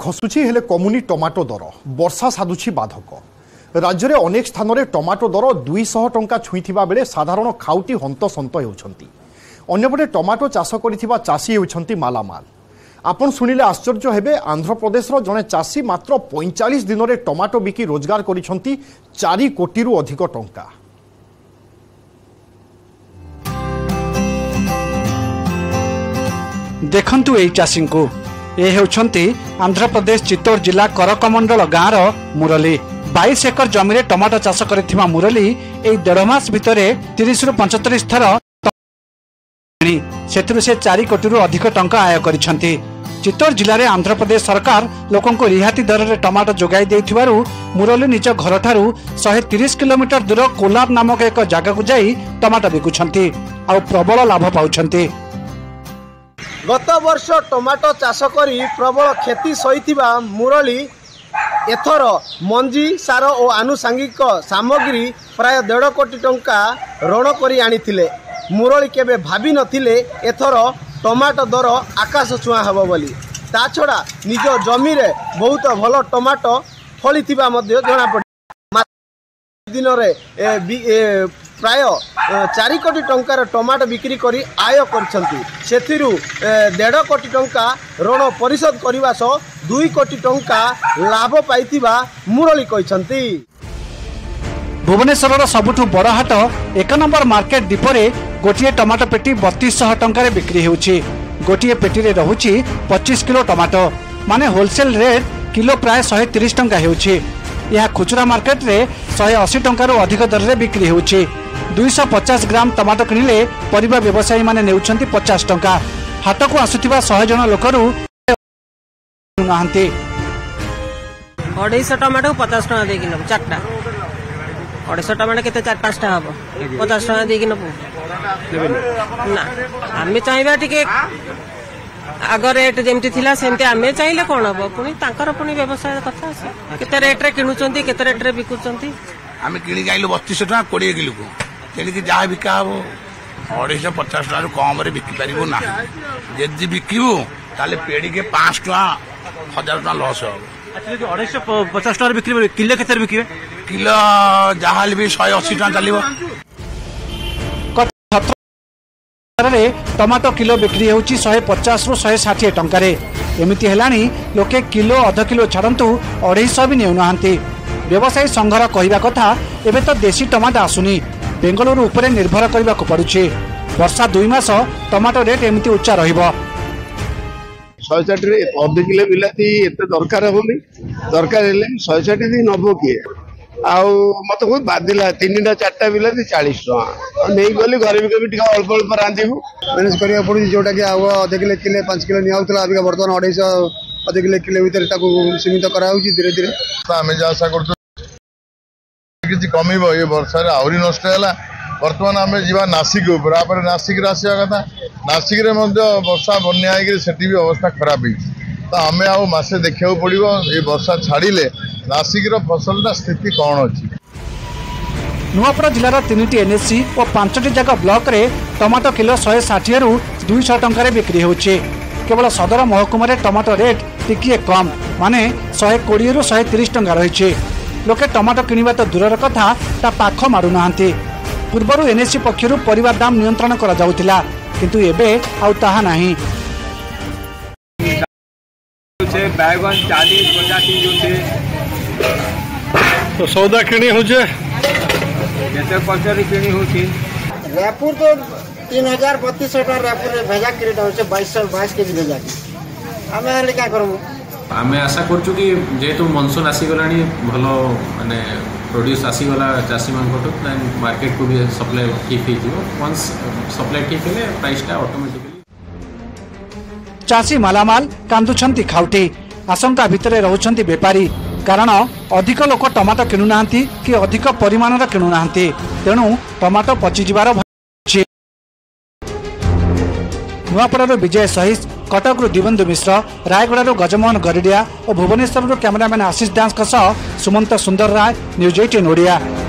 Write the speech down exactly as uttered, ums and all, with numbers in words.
खसुची हेले कमुनी टमाटो दर वर्षा साधुची बाधक राज्य में अनेक स्थान में टमाटो दर दुईश टंका छुईथिबा बेले साधारण खाउटी हंतसंत होउछंती। अन्यपटे टमाटो चाष करिथिबा चाषी होउछंती मालामाल। आपण सुनिले आश्चर्य हेबे आंध्र प्रदेश जड़े चाषी मात्र पैंतालीस दिन में टमाटो बिकी रोजगार करिछंती चार कोटी रु अधिक टंका। देखंतु एई चाषी को ए हेउछंती आंध्र प्रदेश चित्तौड़ जिला करकमंडल गाँवर मुरली। बाईस एकर जमी में टमाटो चाष करिथिबा मुरली एई डेढ़ मास भितरे तीस रु पचहत्तर थर से से चार कोटी रु अधिक टंका आय करिछंती। चित्तौड़ जिले में आंध्र प्रदेश सरकार लोकों को रिहाती दर में टमाटो जोगाई देथिबारु मुरली निज घर ठारू एक सौ तीस किलोमीटर दूर कोलार नामक एक जगह को जाई टमाटो बिकुछंती आ प्रबल लाभ पाउछंती। गत वर्ष टमाटो चाष करी प्रबल क्षति सहिथिबा मुरली एथर मंजी सार और आनुषंगिक सामग्री प्राय डेढ़ कोटी टंका ऋण करी आनिथिले। मुरली केबे भाभी नथिले एथर टमाटो दर आकाश छुआ हबो बोली। ता छड़ा निज जमी रे बहुत भल टमाटो फलिथिबा मध्ये जणा पड़े। दिन रे प्राय चार कोटी टंकार टमाटो बिक्री करी आय करछंती। सेथिरु डेढ़ कोटी टंका ऋण परिशोध करबा सह दुई कोटी टंका लाभ पाइथिबा मुरली कहिसंती। भुवनेश्वर सबुठु बड़ हाट एक नंबर मार्केट दीपरे गोटे टमाटो पेटी बत्तीस सौ टंकार बिक्री होउछि। गोटे पेटी रे रहुछि पच्चीस किलो टमाटो माने होलसेल रेट किलो प्राय एक सौ तीस टंका होउछि। यह खुचरा मार्केट रे एक सौ अस्सी टंका रु अधिक दर रे बिक्री होउछि। दो सौ पचास ग्राम टमाटो किनिले परिबा व्यवसायी माने नेउछंती पचास टंका। हाट को आसुथिबा सौ जन लोकरु नाहंती। अढ़ाई सौ टमाटो पचास टंका दे किलो चारटा। अढ़ाई सौ टमाटो केते चार पाँच टा हबो पचास टंका दे किलो ना। आमे चाहिबा टिके आग रेट जेमती थिला सेमती आमे चाहिए कौन हम पुणी तांकर पुणी व्यवसाय कथा केते रेट रे किणुचंती केते रेट रे बिकुचंती। आमे किणी गाइलो बत्तीस टका बीस किलो को तेणिक जहाँ बिका हम अढ़ाई पचास टकर कम बिकी पारू ना। जदि बिकबू ताले पेड़ी के पाँच टका हजार टका लस हम। अढ़ाई पचास टका बिक्री किलो केते बिके किलो जहाँ भी शहे अशी टका चलो। टमाटो किलो बिक्री होउछि एक सौ पचास रु एक सौ साठ टंकारे। एमिति हेलानी लोके किलो आधा किलो छाड़ंतु अढ़ाई सौ भी नेउ नाहंती। व्यवसायी संघर कहिबा कथा एबे तो देशी टमाटो आसुनी बेंगलुरु उपरे निर्भर करबा को पड़ुछि। वर्षा दुई मास टमाटो रेट एमिति उच्चा रहिबो। एक सौ साठ रे आधा किलो बिलाती एते दरकार होनी दरकार हेले एक सौ साठ दी नबो किए आउ मत बहुत बाधिला तीन टा चार बिलाती चालीस टका नहीं गली घर भी कभी अल्प अल्प रांधु मैनेज करा पड़ी जोटा कि आउ अध किलो किले पांच किलो नियाला अभी बर्तमान अढ़ाई अध किलो किलो भितर सीमित करा धीरे धीरे आम जहाँ आशा कर कम ये वर्षा आहरी नष्ट है। बर्तमान आम जा नासिक नासिक आसा कथा नासिक वर्षा बन्या से अवस्था खराब है तो आम आसे देखा पड़ो ये वर्षा छाड़िले नासिक फसल स्थिति कौन अच्छी। नुआपड़ा जिलार तीन टी एनएससी और पांचटी जगह ब्लॉक रे टमाटो किलो एक सौ साठ रु दो सौ टंका बिक्री होउछि। केवल सदर महकुमा रे टमाटो रेट टिकिए कम माने एक सौ बीस रु एक सौ तीस टंका रही। लोके टमाटो किनिबा तो दूरर कथा ता पाख मारु नाहंती। पूर्वरु एनएससी पक्षरु परिवार दाम नियंत्रण करा जाउतिला किंतु एबे आउ ताहा नाही। बैगन चालीस पचास तो सौदा किणी हो किणी हो रायपुर तो तीन हजार बत्तीस सौ रायपुर भेजा क्रेट हो बाईस सौ बाईस के जी भेजा आम क्या करूँ। आम आशा करूँ कि जेहेतु मनसून आसीगला भल माने प्रोड्यूस आसीगला चाषी मान मार्केट को भी सप्लाई ठीक हो सप्लाई ठीक है प्राइसटा ऑटोमेटिकली। चाषी मालामाल कांदुछंती खाउटी आशंका भितरे रहउछंती बेपारी कारण अधिक लोक टमाटो किणु नाहंती कि अधिक परिमाण रा किणु नाहंती तेणु टमाटो पचि जिबार भय। नुआपड़ारू विजय सहित कटकरू दिबंधु मिश्र रायगड़ारू गजमोहन गरिडिया और भुवनेश्वररू कैमरामैन आशीष दास सुमंत सुंदर राय न्यूज अठारह ओडिया।